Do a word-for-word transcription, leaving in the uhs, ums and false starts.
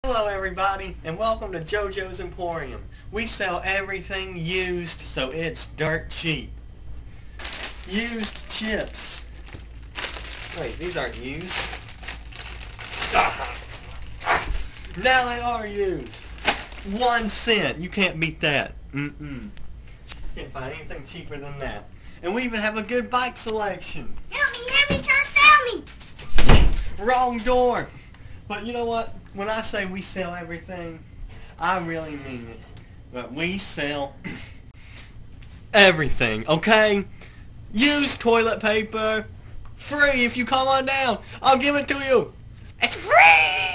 Hello everybody, and welcome to Jojo's Emporium. We sell everything used, so it's dirt cheap. Used chips. Wait, these aren't used. Now they are used. One cent. You can't beat that. Mm-mm. Can't find anything cheaper than that. And we even have a good bike selection. Help me, help me, try to sell me. Wrong door. But you know what? When I say we sell everything, I really mean it. But we sell everything, okay? Used toilet paper, free if you come on down. I'll give it to you. It's free!